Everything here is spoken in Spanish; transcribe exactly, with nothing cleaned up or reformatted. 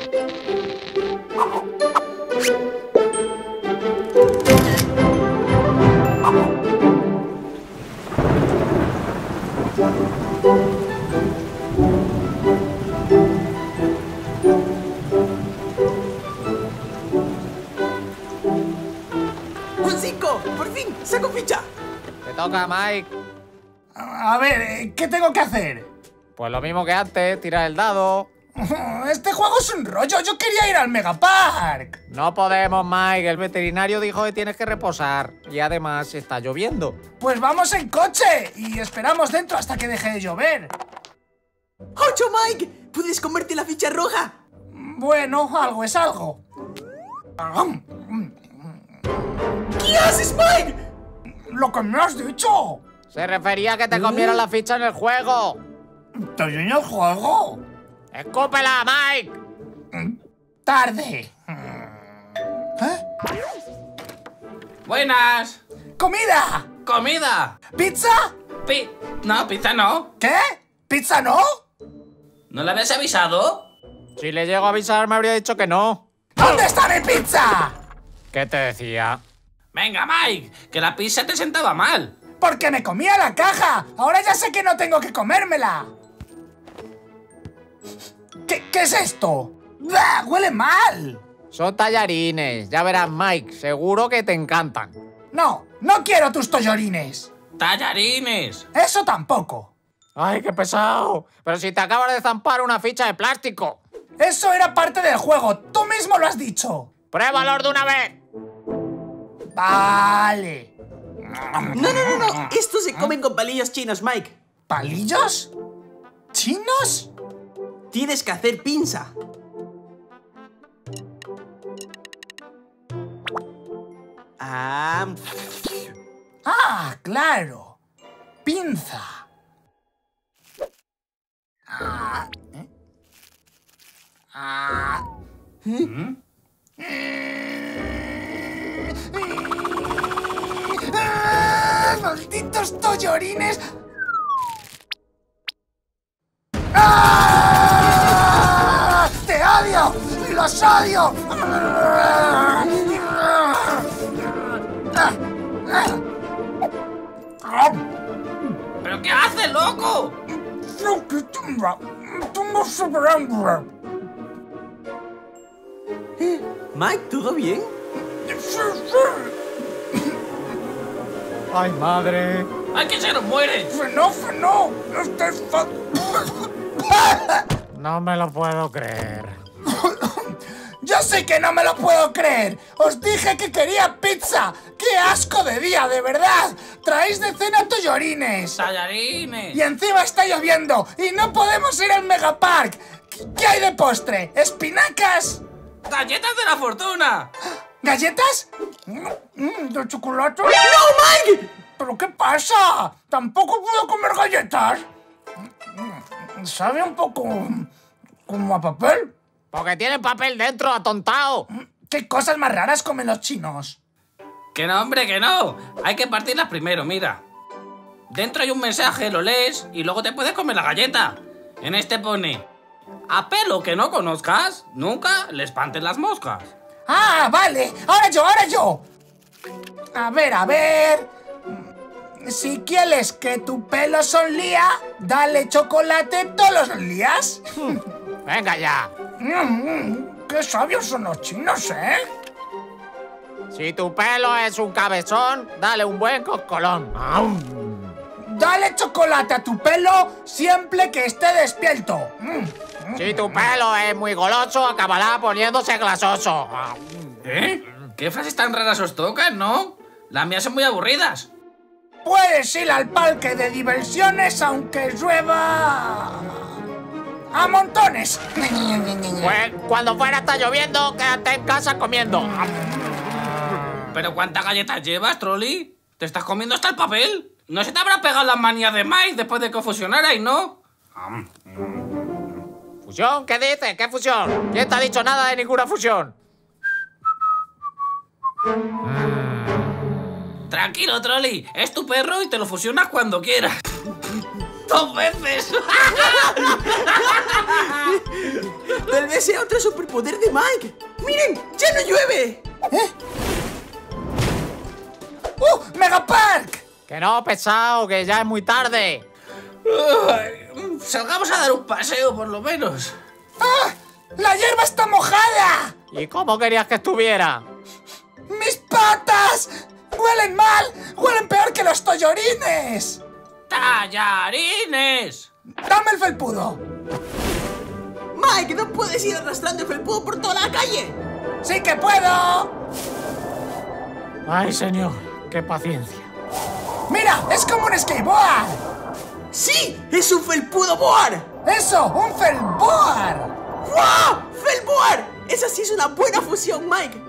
¡Un cinco! ¡Por fin! ¡Saco ficha! Te toca, Mike. A ver, ¿qué tengo que hacer? Pues lo mismo que antes, tirar el dado. Este juego es un rollo, yo quería ir al Megapark. No podemos, Mike. El veterinario dijo que tienes que reposar. Y además está lloviendo. Pues vamos en coche y esperamos dentro hasta que deje de llover. ¡Ocho, Mike! ¿Puedes comerte la ficha roja? Bueno, algo es algo. ¿Qué haces, Mike? Lo que me has dicho. Se refería a que te comieras la ficha en el juego. ¿Estoy en el juego? ¡Escúpela, Mike! Tarde. ¿Eh? ¡Buenas! ¡Comida! ¡Comida! ¿Pizza? Pi... No, pizza no. ¿Qué? ¿Pizza no? ¿No le habías avisado? Si le llego a avisar, me habría dicho que no. ¿Dónde está mi pizza? ¿Qué te decía? Venga, Mike, que la pizza te sentaba mal. Porque me comía la caja. Ahora ya sé que no tengo que comérmela. ¿Qué, qué es esto? ¡Bah! ¡Huele mal! Son tallarines. Ya verás, Mike. Seguro que te encantan. No, no quiero tus tollorines. ¡Tallarines! Eso tampoco. ¡Ay, qué pesado! Pero si te acabas de zampar una ficha de plástico. Eso era parte del juego. Tú mismo lo has dicho. ¡Pruébalo de una vez! Vale. No, no, no, no. Estos se comen con palillos chinos, Mike. ¿Palillos? ¿Chinos? Tienes que hacer pinza. Ah... Ah, claro. Pinza. Ah. ¿Eh? Ah. ¿Mm? ¡Ah! ¡Malditos tollorines! ¡Ah! ¡Te odio! ¡Los odio! ¿Pero qué haces, loco? Tengo super hambre. Mike, ¿todo bien? ¡Ay, madre! ¡Ay, que se nos muere! ¡Frenó, frenó! ¡Este es fa... No me lo puedo creer. ¡Yo sé que no me lo puedo creer! ¡Os dije que quería pizza! ¡Qué asco de día, de verdad! ¡Traéis de cena tollorines! ¡Tallarines! Y encima está lloviendo y no podemos ir al Megapark. ¿Qué hay de postre? ¿Espinacas? ¡Galletas de la fortuna! ¿Galletas? Mm, ¿De chocolate? ¡No, Mike! ¿Pero qué pasa? ¿Tampoco puedo comer galletas? Sabe un poco como a papel. Porque tiene papel dentro, atontado. ¿Qué cosas más raras comen los chinos? ¡Que no, hombre, que no! Hay que partirlas primero, mira. Dentro hay un mensaje, lo lees y luego te puedes comer la galleta. En este pone: a pelo que no conozcas, nunca le espanten las moscas. ¡Ah, vale! ¡Ahora yo, ahora yo! A ver, a ver... Si quieres que tu pelo sonría, dale chocolate todos los días. Venga ya. Mm, ¡Qué sabios son los chinos, eh! Si tu pelo es un cabezón, dale un buen coscolón. Dale chocolate a tu pelo siempre que esté despierto. Mm. Si tu pelo es muy goloso, acabará poniéndose glasoso. ¿Eh? ¿Qué frases tan raras os tocan, no? Las mías son muy aburridas. Puedes ir al parque de diversiones aunque llueva... ¡a montones! Pues cuando fuera está lloviendo, quédate en casa comiendo. ¿Pero cuántas galletas llevas, Trolli? ¿Te estás comiendo hasta el papel? ¿No se te habrá pegado las manías de Mike después de que fusionarais, no? ¿Fusión? ¿Qué dices? ¿Qué fusión? ¿Quién te ha dicho nada de ninguna fusión? Tranquilo, Trolli. Es tu perro y te lo fusionas cuando quieras. ¡Dos veces! Tal vez sea otro superpoder de Mike. ¡Miren! ¡Ya no llueve! ¿Eh? ¡Uh! ¡Megapark! Que no, pesado, que ya es muy tarde. Uy, salgamos a dar un paseo, por lo menos. ¡Ah! ¡La hierba está mojada! ¿Y cómo querías que estuviera? ¡Mis patas! ¡Huelen mal! ¡Huelen peor que los tollorines! ¡Tallarines! ¡Dame el felpudo! Mike, no puedes ir arrastrando el felpudo por toda la calle. ¡Sí que puedo! Ay, señor, qué paciencia. ¡Mira! ¡Es como un skateboard! ¡Sí! ¡Es un felpudo boar! ¡Eso! ¡Un felboard! ¡Wow! ¡Felboar! Esa sí es una buena fusión, Mike.